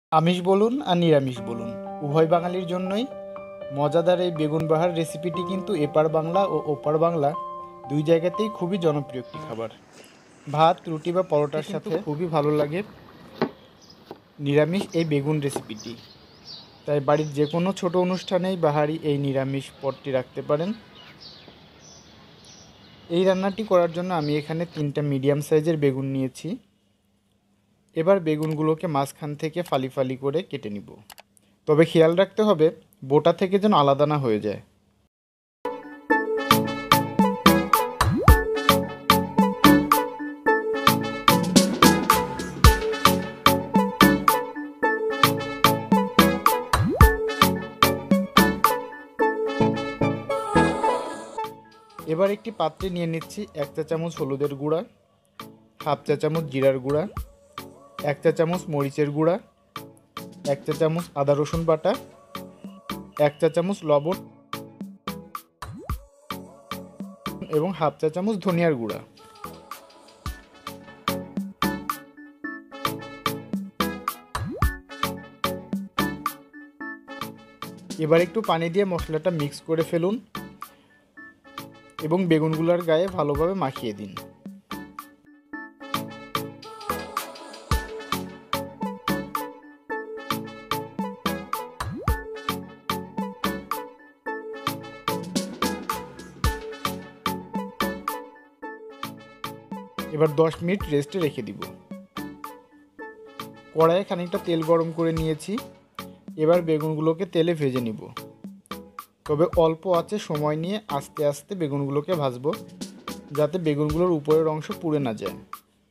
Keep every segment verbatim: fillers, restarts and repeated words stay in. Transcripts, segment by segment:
আমিষ বলুন আর নিরামিষ বলুন, উভয় বাঙালির জন্যই মজাদার এই বেগুন বাহার রেসিপিটি কিন্তু এপার বাংলা ও ওপার বাংলা দুই জায়গাতেই খুবই জনপ্রিয় একটি খাবার। ভাত, রুটি বা পরোটার সাথে খুবই ভালো লাগে নিরামিষ এই বেগুন রেসিপিটি। তাই বাড়ির যে কোনো ছোট অনুষ্ঠানেই বাহারি এই নিরামিষ পদটি রাখতে পারেন। এই রান্নাটি করার জন্য আমি এখানে তিনটা মিডিয়াম সাইজের বেগুন নিয়েছি। এবার বেগুনগুলোকে মাঝখান থেকে ফালি ফালি করে কেটে নিব। তবে খেয়াল রাখতে হবে বোটা থেকে যেন আলাদা না হয়ে যায়। এবার একটি পাত্রে নিয়ে নিচ্ছি এক চা চামচ হলুদের গুঁড়া, হাফ চা চামচ জিরার গুঁড়া, এক চা চামচ মরিচের গুঁড়া, এক চা চামচ আদা রসুন বাটা, এক চা চামচ লবণ এবং হাফ চা চামচ ধনিয়ার গুঁড়া। এবার একটু পানি দিয়ে মশলাটা মিক্স করে ফেলুন এবং বেগুনগুলোর গায়ে ভালোভাবে মাখিয়ে দিন। এবার দশ মিনিট রেস্টে রেখে দিব। কড়াইয়ে খানিকটা তেল গরম করে নিয়েছি। এবার বেগুনগুলোকে তেলে ভেজে নিব। তবে অল্প আঁচে সময় নিয়ে আস্তে আস্তে বেগুনগুলোকে ভাজবো, যাতে বেগুনগুলোর উপরের অংশ পুড়ে না যায়।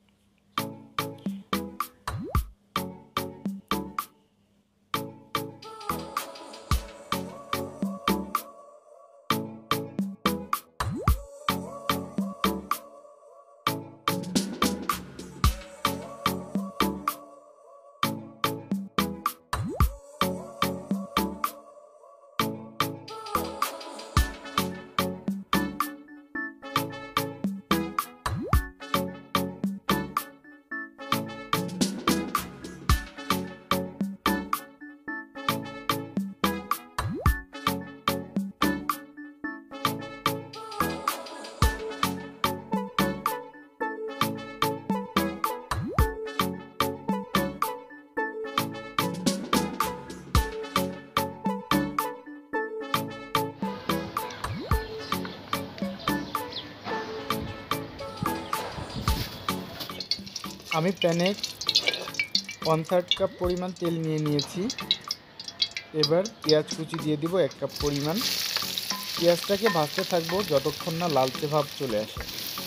আমি প্যানে ওয়ান থার্ড কাপ পরিমাণ তেল নিয়ে নিয়েছি। এবার পেঁয়াজ কুচি দিয়ে দিব এক কাপ পরিমাণ। পেঁয়াজটাকে ভাজতে থাকবো যতক্ষণ না লালচে ভাব চলে আসে।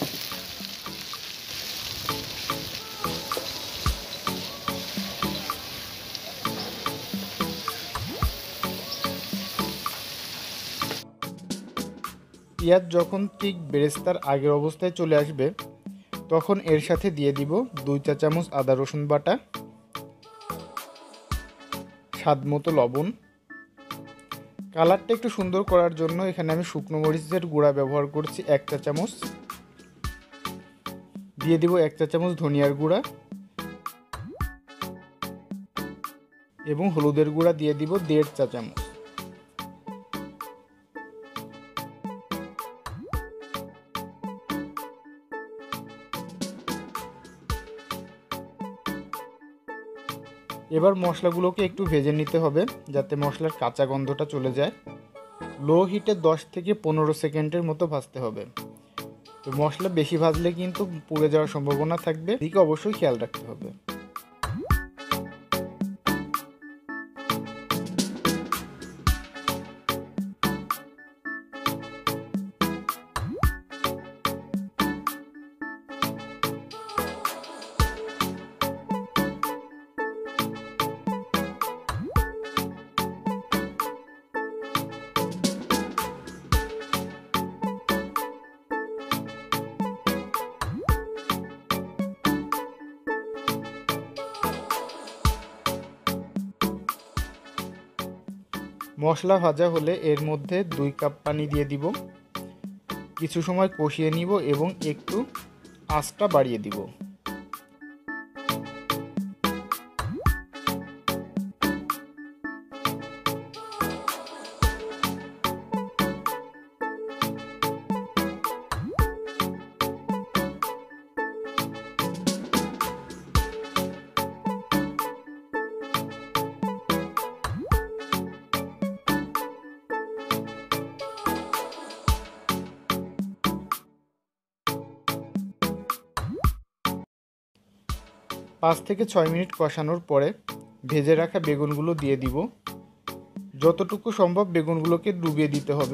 পেঁয়াজ যখন ঠিক বেরেস্তার আগের অবস্থায় চলে আসবে, তখন এর সাথে দিয়ে দিব দুই চা চামচ আদা রসুন বাটা, স্বাদ মতো লবণ। কালারটা একটু সুন্দর করার জন্য এখানে আমি শুকনো মরিচের গুঁড়া ব্যবহার করছি এক চা চামচ। দিয়ে দিব এক চা চামচ ধনিয়ার গুঁড়া এবং হলুদের গুঁড়া দিয়ে দিব দেড় চা চামচ। এবার মশলাগুলোকে একটু ভেজে নিতে হবে, যাতে মশলার কাঁচা গন্ধটা চলে যায়। লো হিটে দশ থেকে পনেরো সেকেন্ডের মতো ভাজতে হবে। তো মশলা বেশি ভাজলে কিন্তু পুড়ে যাওয়ার সম্ভাবনা থাকবে, এদিকে অবশ্যই খেয়াল রাখতে হবে। মশলা ভাজা হলে এর মধ্যে দুই কাপ পানি দিয়ে দিব। কিছু সময় কষিয়ে নিব এবং একটু আঁচটা বাড়িয়ে দিব। পাঁচ থেকে ছয় মিনিট কষানোর পরে ভেজে রাখা বেগুনগুলো দিয়ে দিব। যতটুকু সম্ভব বেগুনগুলোকে ডুবিয়ে দিতে হবে।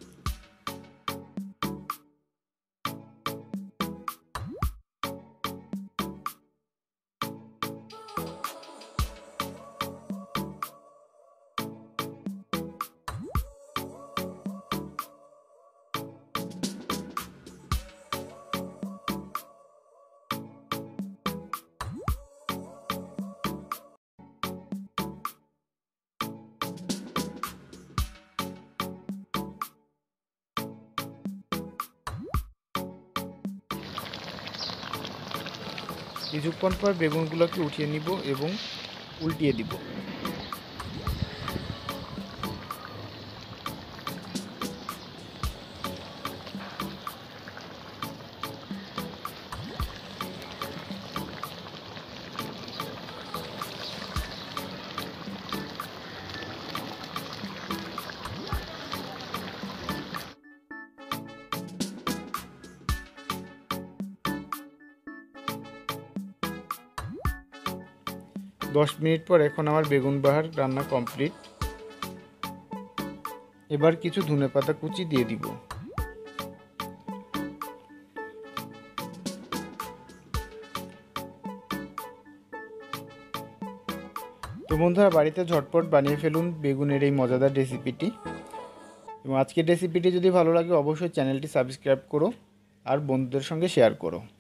কিছুক্ষণ পর বেগুনগুলোকে উঠিয়ে নিব এবং উল্টিয়ে দিব। দশ মিনিট পর এখন আমার বেগুন বাহার রান্না কমপ্লিট। এবার কিছু ধনেপাতা কুচি দিয়ে দিব। তো বন্ধুরা, বাড়িতে ঝটপট বানিয়ে ফেলুন বেগুনের এই মজাদার রেসিপিটি। এবং আজকের রেসিপিটি যদি ভালো লাগে অবশ্যই চ্যানেলটি সাবস্ক্রাইব করো আর বন্ধুদের সঙ্গে শেয়ার করো।